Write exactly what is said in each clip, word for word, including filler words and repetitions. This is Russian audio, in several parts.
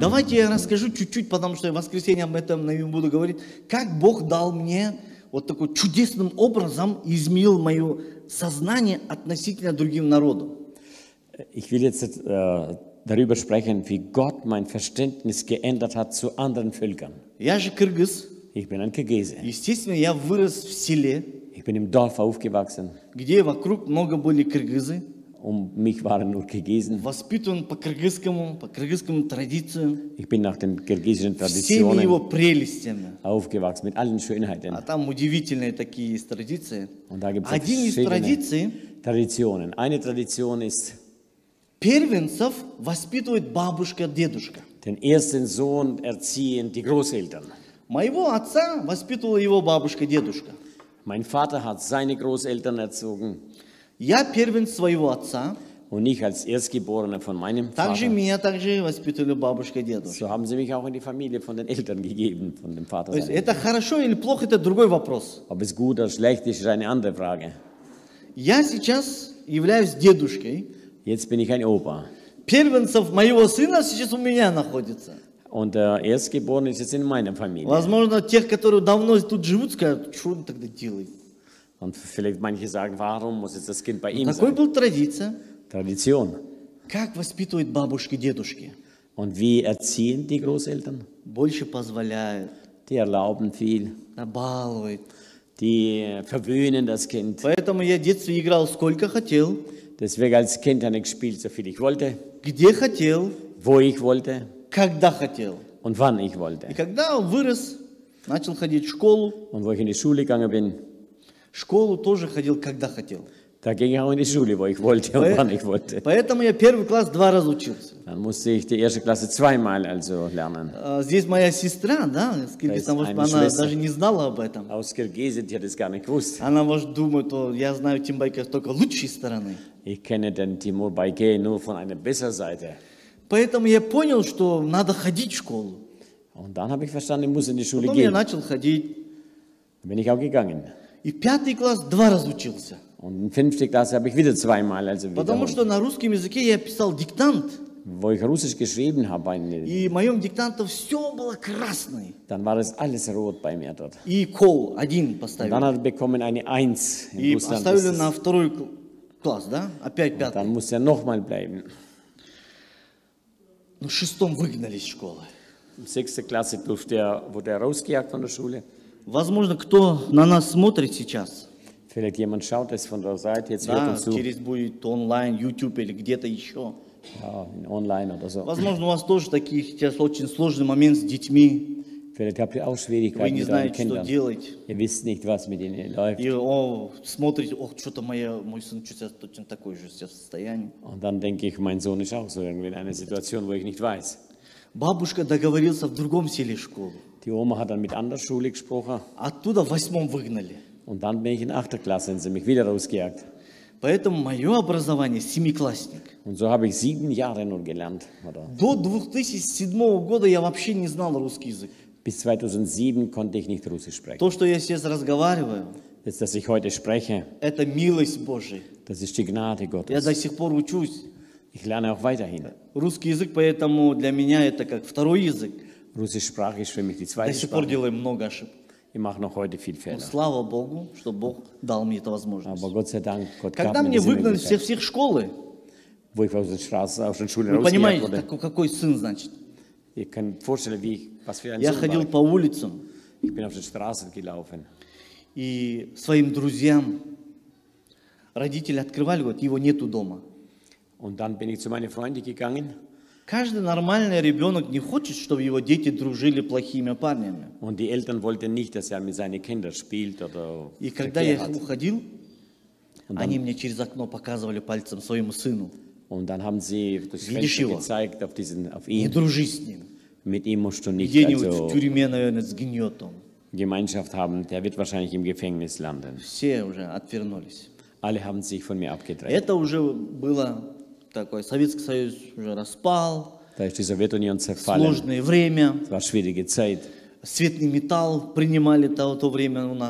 Давайте я расскажу чуть-чуть, потому что в воскресенье об этом наверное, буду говорить, как Бог дал мне вот такой чудесным образом изменил мое сознание относительно другим народам. Ich will jetzt äh, darüber sprechen, wie Gott mein Verständnis geändert hat zu anderen Völkern. Я же кыргыз. Ich bin ein Kirgise. Естественно, я вырос в селе, Ich bin im Dorf aufgewachsen. где вокруг много были кыргызы. Um mich waren nur Kirgisen. Воспитан по кыргызскому, по кыргызским традициям. Ich bin nach den kirgisischen Всеми его Traditionen прелестями. aufgewachsen, mit allen Schönheiten. А там удивительные такие есть традиции. Und da gibt es Один из verschiedene традиций, Traditionen. Eine Tradition ist, первенцев воспитывает бабушка, дедушка. den ersten Sohn erziehen die Großeltern. Моего отца воспитывала его бабушка, дедушка. Mein Vater hat seine Großeltern erzogen Я первенец своего отца. und ich als Erstgeborener von meinem Также Vater. меня также воспитывали бабушка, дедушка. So haben sie mich auch in die Familie von den Eltern gegeben, von dem Vater. То есть seiner это хорошо или плохо, это другой вопрос. Ob es gut oder schlecht ist, ist eine andere Frage. Я сейчас являюсь дедушкой. Jetzt bin ich ein Opa. Первенцев моего сына сейчас у меня находится. Und der Erstgeborene ist jetzt in meiner Familie. Возможно, тех, которые давно тут живут, скажут, что он тогда делает. Und vielleicht manche sagen, warum muss jetzt das Kind bei ihm Такой sein? был традиция. Tradition. Как воспитывают бабушки, дедушки? Und wie erziehen die Großeltern? Больше позволяют, Die erlauben viel. набалуют. Die verwöhnen das Kind. Поэтому я в детстве играл сколько хотел, Deswegen als Kind habe ich gespielt, so viel ich wollte, где хотел, wo ich wollte когда хотел. und wann ich И wollte. когда вырос, начал ходить в школу, Und wo ich in die Schule gegangen bin, в школу тоже ходил, когда хотел. da ging ich auch in die Schule, wo ich wollte und wann ich wollte. Поэтому я первый класс два раза учился. Dann musste ich die erste Klasse zweimal also lernen. А, Здесь моя сестра, да, с Киргизстана, может, eine она Schwester. даже не знала об этом. Aus Kirgisien, die hat es gar nicht gewusst. Она, может, думает, о, я знаю Тимбайка только лучшей стороны. Ich kenne den Timur Baike nur von einer besseren Seite. Поэтому я понял, что надо ходить в школу. Und dann habe ich verstanden, ich muss in die Schule Потом я gehen. начал ходить. Dann bin ich auch gegangen. И в пятый класс два раза учился. Und in fünfte Klasse habe ich wieder zweimal, also Потому wiederholt. что на русском языке я писал диктант. Wo ich Russisch geschrieben habe, eine, И в моем диктанте все было красное. dann war das alles rot bei mir dort. И кол один Und dann поставили. hat er bekommen eine Eins. In И Russland поставили ist es- на второй кл- класс, да? Опять пятый. Dann musste er nochmal bleiben. Ну, в шестом выгнали из школы. In sechster Klasse durfte er, wurde er rausgejagt von der Schule. Возможно, кто на нас смотрит сейчас, Vielleicht jemand schaut es von der Seite, jetzt hört да, uns zu, через будет онлайн, YouTube или где-то еще. ja, in online oder so. Возможно, у вас тоже такие сейчас очень сложный момент с детьми. Vielleicht habt ihr auch Вы Schwierigkeiten не mit euren знаете, что Kindern. делать. Ihr wisst nicht, was mit ihnen läuft. И о, смотрите, ох, что-то моя, мой сын сейчас точно такой же сейчас состояние. Und dann denke ich, mein Sohn ist auch so irgendwie in einer Situation, wo ich nicht weiß. Бабушка договорился в другом селе школу. Die Oma hat dann mit anderer Schule gesprochen Оттуда в восьмом выгнали. und dann bin ich in achter Klasse und sie mich wieder rausgejagt. Поэтому мое образование семиклассник. Und so habe ich sieben Jahre nur gelernt. Oder? До две тысячи седьмого года я вообще не знал русский язык. Bis zweitausendsieben konnte ich nicht Russisch sprechen. То, что я сейчас разговариваю, Das, dass ich heute spreche, это милость Божия. das ist die Gnade Я Gottes. до сих пор учусь. Ich lerne auch weiterhin. Русский язык, поэтому для меня это как второй язык. Russisch Sprache ist für mich die До zweite сих пор Sprache. делаем много ошибок. Ich mache noch heute viel Но Fehler. слава Богу, что Бог дал мне эту возможность. Aber Gott sei Dank, Gott gab Когда mir мне diese выгнали всех, Möglichkeit. всех школы, Wo ich aus der Straße, aus der Schule вы rausgejagt понимаете, wurde. так- какой сын, значит. Ihr könnt vorstellen, wie ich, was für ein Я Sohn ходил war. по улицам Ich bin auf den Straßen gelaufen. и своим друзьям родители открывали, говорят, его нету дома. Und dann bin ich zu meinen Freunden gegangen. Каждый нормальный ребенок не хочет, чтобы его дети дружили плохими парнями. Und die Eltern wollten nicht, dass er mit seinen Kindern spielt oder И когда Verkehr я hat. уходил, Und они dann, мне через окно показывали пальцем своему сыну. und dann haben sie durchs Видишь Fenster его? gezeigt auf, diesen, auf Не ihn. дружи с ним. Mit ihm musst du nicht Где-нибудь also в тюрьме, наверное, сгниет он. Gemeinschaft haben. Der wird wahrscheinlich im Gefängnis landen. Все уже отвернулись. Alle haben sich von mir abgedreht. Это уже было такое, Советский Союз уже распал, Da ist die Sowjetunion zerfallen. сложное время, Es war schwierige Zeit. светный металл принимали то, то время у нас.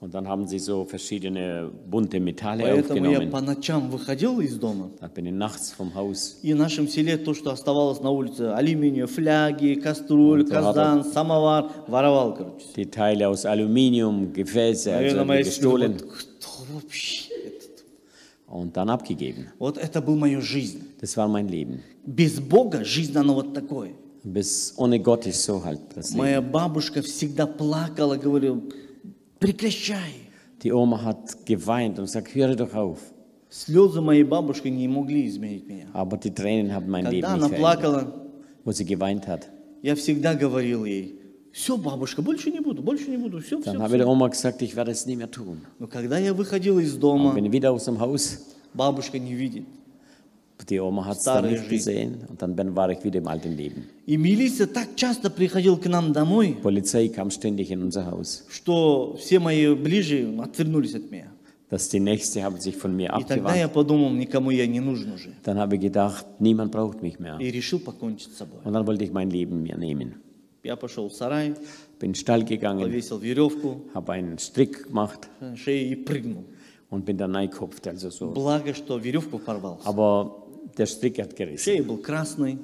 Und dann haben sie so verschiedene bunte Metalle Поэтому я aufgenommen. по ночам выходил из дома. Dann bin ich nachts vom Haus. И в нашем селе то, что оставалось на улице, алюминием, фляги, кастрюль, Вот, да, казан, самовар, воровал, короче. Die Teile aus Aluminium, Gefäße, also Наверное, die моя сестра gestohlen думает, кто вообще этот? und dann abgegeben. Вот это была моя жизнь. Das war mein Leben. Без Бога жизнь, она вот такой. Bis ohne Gott ist so halt das Leben. Моя бабушка всегда плакала, говорила, прекращай. Die Oma hat geweint und gesagt, höre doch auf. Слезы моей бабушки не могли изменить меня. Aber die Tränen haben mein Leben Когда она nicht verändert. плакала, Wo sie geweint hat. я всегда говорил ей, все, бабушка, больше не буду, больше не буду, все, Dann все, habe ich der все. Oma gesagt, ich werde es nie mehr tun. Но когда я выходил из Und дома, bin wieder aus dem Haus. бабушка не видит. Die Oma hat es Starre dann nicht жизнь. gesehen und dann bin- war ich wieder im alten Leben. И милиция так часто приходила к нам домой, Polizei kam ständig in unser Haus. что все мои ближе отвернулись от меня. Dass die Nächste haben sich von mir И тогда я abgewandt. подумал, никому я не нужен уже. Dann habe ich gedacht, niemand braucht mich mehr. И решил покончить с собой. Und dann wollte ich mein Leben mir nehmen. Я пошел в сарай, Bin in den Stall gegangen, повесил веревку habe einen Strick gemacht на шее и прыгнул. und bin dann reingekopft. Also so. Благо, что веревку порвался. Aber der Strick hat gerissen. Шея был красный.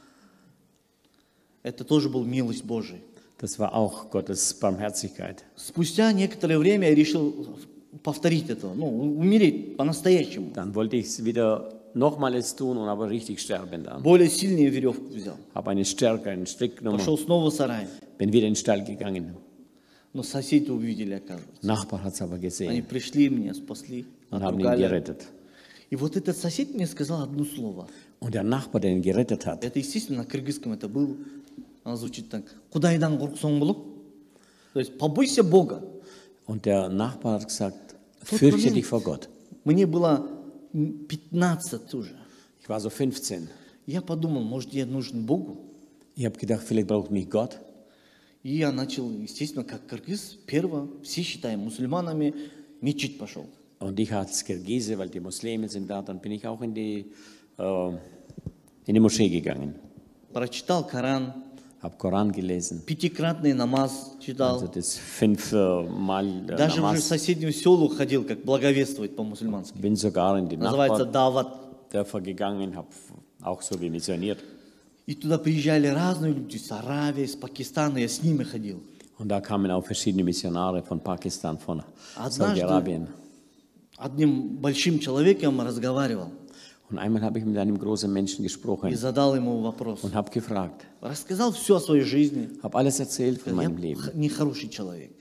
Это тоже был милость Божия. Das war auch Gottes Barmherzigkeit. Спустя некоторое время я решил повторить это, ну, умереть по-настоящему. Dann wollte ich es wieder nochmals tun und aber richtig sterben dann. Более сильную веревку взял. Habe eine stärkere, einen Strick genommen, Пошел снова в сарай. bin wieder in den Stall gegangen. Но соседи увидели, оказывается. Nachbar hat es aber Они gesehen пришли, меня спасли, und haben ihn отругали. gerettet. И вот этот сосед мне сказал одно слово. Und der Nachbar, der ihn gerettet hat, Это, естественно, на кыргызском это было. Оно звучит так. Кудайдан курксоң болук. То есть побойся Бога. und der Nachbar hat gesagt, Tut fürchte mir dich vor Gott. Мне было пятнадцать уже. Ich war so fünfzehn. Я подумал, может, я нужен Богу. Ich habe gedacht, vielleicht braucht mich Gott. И я начал, естественно, как кыргыз, первое, все считаем мусульманами, мечеть пошел. Und ich als Kirgise, weil die Muslime sind da, dann bin ich auch in die, äh, in die Moschee gegangen. Прочитал Коран, Habe Koran gelesen. пятикратный намаз Also читал. das fünfmal äh, Даже уже в Namas. соседнюю селу ходил, как благовествовать по-мусульмански. Bin sogar in die Называется Дават. Nachbardörfer gegangen, habe auch so wie missioniert. И туда приезжали разные люди, с Аравии, с Пакистана, я с ними ходил. Und da kamen auch verschiedene Missionare von Pakistan, von Однажды Saudi-Arabien. одним большим человеком разговаривал Und einmal habe ich mit einem großen Menschen и gesprochen задал ему вопрос. und habe gefragt, Рассказал все о своей жизни. habe alles erzählt von Я meinem Leben. х- нехороший человек.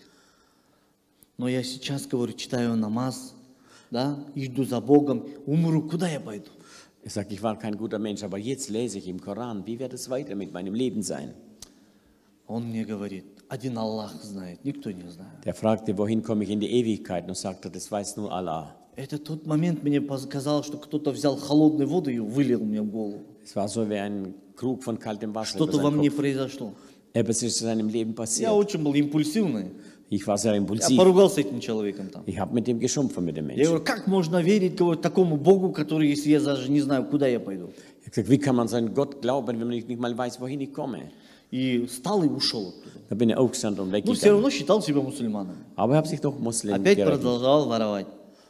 Но я сейчас, говорю, читаю намаз, да, иду за Богом, умру, куда я пойду? Ich sage, ich war kein guter Mensch, aber jetzt lese ich im Koran, wie wird es weiter mit meinem Leben sein? Он мне говорит, один Аллах знает, никто не знает. Der fragte, wohin komme ich in die Ewigkeit? Und sagte, das weiß nur Allah. Это тот момент мне показалось, что кто-то взял холодную воду и вылил мне в голову. Es war so wie ein Krug von kaltem Wasser über Что-то во seinen мне Kopf. произошло. Etwas ist in seinem Leben Я passiert. очень был импульсивный. Ich war sehr Я impulsiv. поругался с этим человеком там. Ich habe mit dem geschumpfen, mit dem Я Menschen. говорю, как можно верить говорю, такому Богу, который, если я даже не знаю, куда я пойду? Ich habe gesagt, wie kann man so einen Gott glauben, wenn man nicht nicht mal weiß, wohin ich komme? И встал и ушел оттуда. Da bin ich aufgestanden und Но все weggegangen. равно считал себя мусульманом. Aber ich habe sich doch Muslim Опять gerettet. продолжал воровать.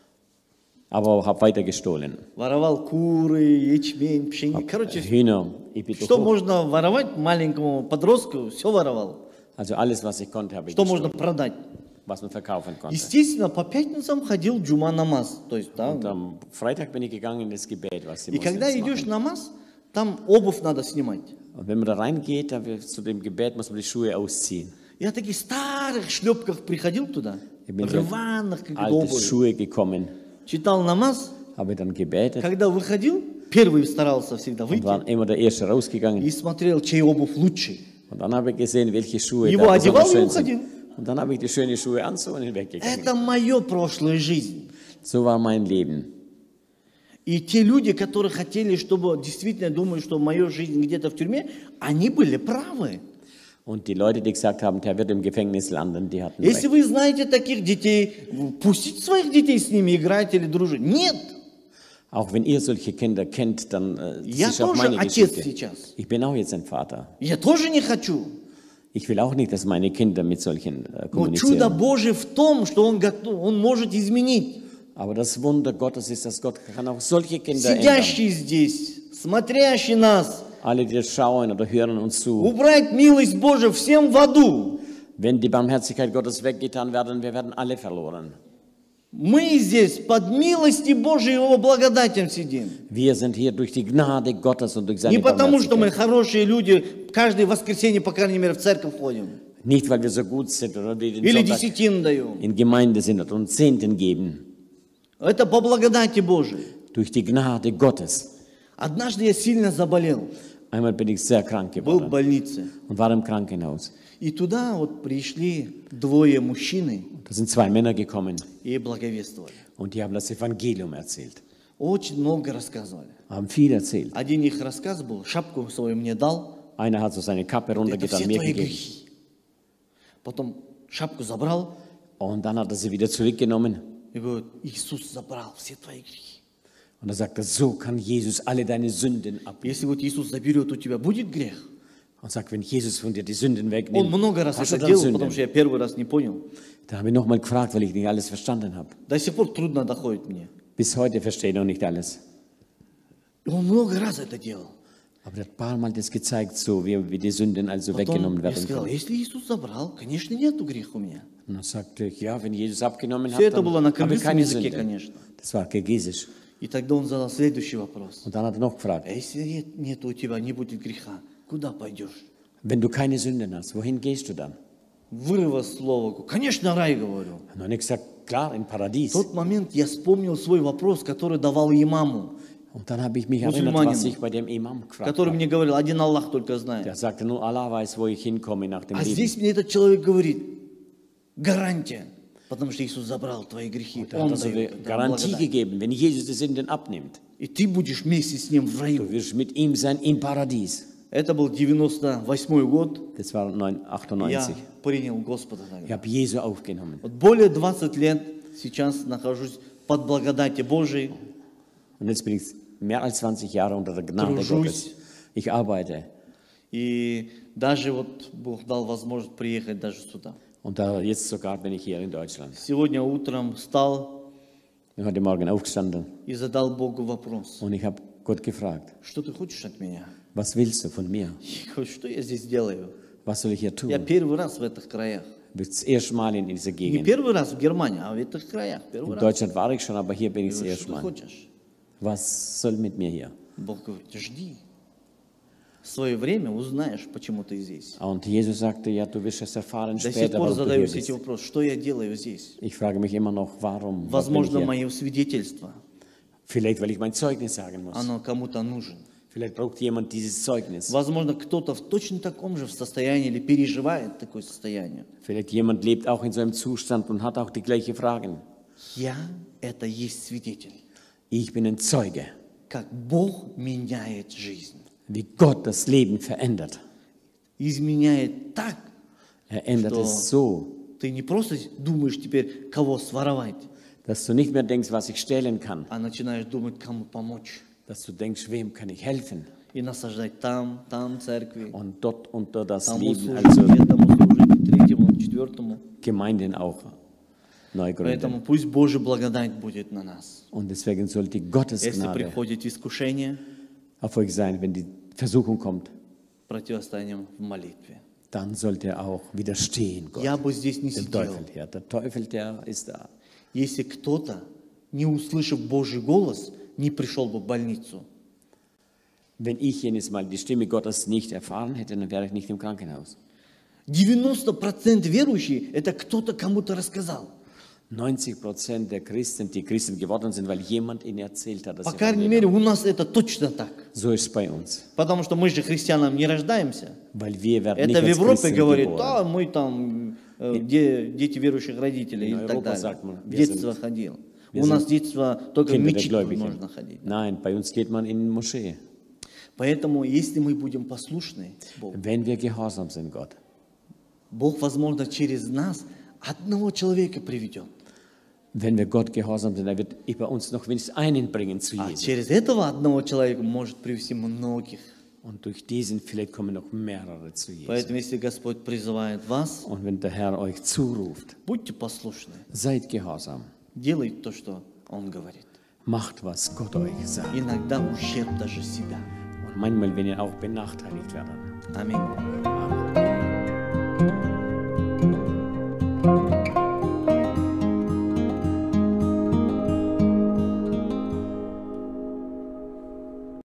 Aber habe weiter gestohlen. Воровал куры, ячмень, пшеницу. Короче, Hühner, ich bin что doch- можно воровать маленькому подростку, все воровал. Also alles, was ich konnte, habe ich Что можно gestohlen, продать. was man verkaufen konnte. Естественно, по пятницам ходил джума намаз. То есть, да. Und am Freitag bin ich gegangen in das Gebet, was die И когда Moslems идешь machen. намаз, там обувь надо снимать. Und wenn man da reingeht, dann wird- zu dem Gebet muss man die Schuhe ausziehen. Я в таких старых шлепках приходил туда, Ich bin so in рваных, как alte обувь. Schuhe gekommen, Читал намаз. habe dann gebetet Когда выходил, первый старался всегда und выйти war immer der Erste rausgegangen. и смотрел, чей обувь лучше. Und dann habe ich gesehen, welche Schuhe Его da одевал besonders и schön уходил. sind. Und dann habe ich die schönen Schuhe an so und hinweggegangen. Это мое прошлое жизнь. So war mein Leben. И те люди, которые хотели, чтобы действительно думают, что моя жизнь где-то в тюрьме, они были правы. Und die Leute, die gesagt haben, der wird im Gefängnis landen, die hatten Если recht. вы знаете таких детей, пустите своих детей с ними играть или дружить. Нет. Auch wenn ihr solche Kinder kennt, dann äh, das Я ist auch тоже meine отец Geschichte. сейчас. Ich bin auch jetzt ein Vater. Я тоже не хочу. Ich will auch nicht, dass meine Kinder mit solchen äh, Но чудо kommunizieren. Божие в том, что Он, готов, Он может изменить. Aber das Wunder Gottes ist, dass Gott kann auch solche Kinder ändern. Сидящий здесь, смотрящий нас, Alle, die das schauen oder hören uns zu. убрать милость Божию всем в аду. Wenn die Barmherzigkeit Gottes weggetan werden, wir werden alle verloren. Мы здесь под милости Божией Его благодатью сидим. Wir sind hier durch die Gnade Gottes und durch Не seine потому, что мы Barmherzigkeit. хорошие люди, каждое воскресенье, по крайней мере, в церковь ходим. Nicht, weil wir so gut sind oder wir den Или Sonntag десятин даем. in Gemeinde sind und uns Zehnten geben. Это по благодати Божией. Durch die Gnade Gottes. Однажды я сильно заболел, Einmal bin ich sehr krank был в geworden больнице. und war im Krankenhaus. И туда вот пришли двое мужчины Da sind zwei Männer gekommen и благовествовали. und die haben das Evangelium erzählt. Очень много рассказывали. Haben viel erzählt. Один их рассказ был, шапку свою мне дал, Einer hat so seine Kappe это runtergetan, все mir твои gegeben. грехи. Потом шапку забрал Und dann hat er sie wieder zurückgenommen. и говорит, Иисус забрал все твои грехи. Und er sagte, so kann Jesus alle deine Sünden abnehmen. Если вот Иисус заберет, у тебя будет грех? Und sagt, wenn Jesus von dir die Sünden Он wegnimmt, много раз hast du это dann делал, Sünden. потому что я первый раз не понял. Da habe ich nochmal gefragt, weil ich nicht alles verstanden habe. До сих пор трудно доходит мне. Bis heute verstehe ich noch nicht alles. И он много раз это делал. Aber er hat ein paar Mal das gezeigt, so wie, wie die Sünden also Потом weggenommen я werden сказал, können. если Иисус забрал, конечно, нету греха у меня. Und dann sagte ich, ja, wenn Jesus abgenommen hat, Все это dann было на habe ich кыргызском keine языке, Sünde. конечно. Das war Kirgisisch. И тогда он задал следующий вопрос. Und dann hat er noch gefragt, А если нет, нет у тебя, не будет греха, куда пойдешь? wenn du keine Sünden hast, wohin gehst du dann? Вырвал слово. Конечно, рай, говорю. Und dann habe ich gesagt, klar, in В Paradies. тот момент я вспомнил свой вопрос, который давал имаму, Und dann habe ich mich erinnert, Musulmanin. was ich bei dem Imam gefragt который habe. мне говорил, один Аллах только знает. Der sagte, nur Allah weiß, wo ich hinkomme nach dem А Leben. здесь мне этот человек говорит, гарантия, потому что Иисус забрал твои грехи. Da hat Он er so eine дает, это Garantie благодать. gegeben, wenn Jesus die Sünden abnimmt, И ты будешь вместе с ним в раю. du wirst mit ihm sein im Paradies. Это был девяносто восьмой год. Das war Я achtundneunzig. принял Господа Ich тогда. habe Jesu aufgenommen. Вот более двадцати лет сейчас нахожусь под благодати Божией. Und jetzt bin ich mehr als zwanzig Jahre unter der Gnade Trужусь. Gottes. Ich arbeite. И даже вот Бог дал возможность приехать даже сюда. Und da jetzt sogar bin ich hier in Deutschland. Сегодня утром встал Bin heute Morgen aufgestanden и задал Богу вопрос. und ich habe Gott gefragt, Что ты хочешь от меня? was willst du von mir? Я говорю, что я здесь делаю? Was soll ich hier Я tun? первый раз в этих краях. Du bist das erste Mal in dieser Не Gegend. первый раз в Германии, а в этих краях. Первый In раз. Deutschland war ich schon, aber hier bin Я ich das говорю, erste что ты Mal. хочешь? Was soll mit mir hier? Бог говорит, жди. В свое время узнаешь, почему ты здесь. Und Jesus sagte, ja, du wirst es erfahren До сих später, пор warum du hier задаюсь эти bist. вопросы. Что я делаю здесь? Ich frage mich immer noch, warum? Was bin ich Возможно, hier? мое свидетельство, Vielleicht, weil ich mein Zeugnis sagen muss. оно кому-то нужен. Vielleicht braucht jemand dieses Zeugnis. Возможно, кто-то в точно таком же состоянии или переживает такое состояние. Vielleicht jemand lebt auch in so einem Zustand und hat auch die gleichen Fragen. Я – это есть свидетель. Ich bin ein Zeuge, Как Бог меняет жизнь. wie Gott das Leben verändert. Изменяет так, Er ändert Что? es so, ты не просто думаешь теперь, кого своровать, dass du nicht mehr denkst, was ich stehlen kann, а начинаешь думать, кому помочь. dass du denkst, wem kann ich helfen? И насаждать там, там церкви, Und dort unter das тому Leben, служить, also этому служить, третьему, четвертому. Gemeinden auch neu gründen. Поэтому пусть Божья благодать будет на нас. Und deswegen sollte Gottes Если Gnade приходит искушение, auf euch sein, wenn die Versuchung kommt, противостояние в молитве. dann sollt ihr auch widerstehen Gott, Я бы здесь не dem сидел, Teufel. Ja, der Teufel, der ist da. если кто-то, не услышав Божий голос, не пришел бы в больницу. Wenn ich jenes Mal die Stimme Gottes nicht erfahren hätte, dann wäre ich nicht im Krankenhaus. девяносто процентов верующие – это кто-то кому-то рассказал. neunzig Prozent der Christen, die Christen geworden sind, weil jemand ihnen erzählt hat, dass По sie крайней мере, у нас это точно так. so ist es bei uns. Потому что мы же христианам не рождаемся. Weil wir werden Это nicht в als Европе Christen говорит, geboren. да, мы там э, де- дети верующих родителей и In так Europa далее. sagt man, В wir детство sind- ходил. wir У нас sind детство только в Kinder der мечеть Gläubigen. можно ходить. Nein, bei uns geht man in die Moschee. Поэтому, если мы будем послушны Богу, Wenn wir gehorsam sind Gott, Бог, возможно, через нас одного человека приведет. wenn wir Gott gehorsam sind, er wird über uns noch wenigstens einen bringen zu А Jesus. через этого одного человека может привести многих. Und durch diesen vielleicht kommen noch mehrere zu Jesus. Поэтому, если Господь призывает вас, Und wenn der Herr euch zuruft, будьте послушны, seid gehorsam, делайте то, что Он говорит. macht, was Gott euch sagt. Иногда ущерб даже себя. Und manchmal, wenn ihr auch benachteiligt werdet. Аминь.